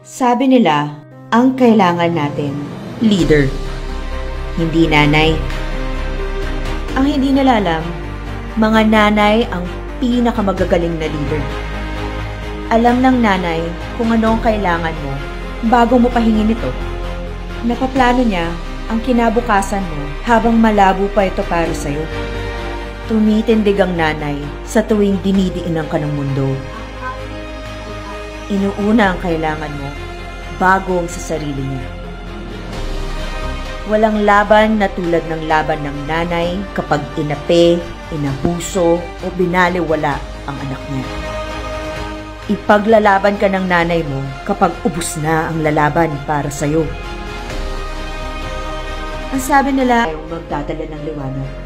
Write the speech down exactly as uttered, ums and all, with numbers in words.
Sabi nila, ang kailangan natin, leader, hindi nanay. Ang hindi nila alam, mga nanay ang pinakamagagaling na leader. Alam ng nanay kung ano ang kailangan mo bago mo pahingin ito. Napaplano niya ang kinabukasan mo habang malabo pa ito para sa'yo. Tumitindig ang nanay sa tuwing dinidiinan ka ng mundo. Inuuna ang kailangan mo bago ang sa sarili niya. Walang laban na tulad ng laban ng nanay kapag inape, inabuso o binaliwala ang anak niya. Ipaglalaban ka ng nanay mo kapag ubos na ang lalaban para sa'yo. Ang sabi nila ay magdadala ng liwanag.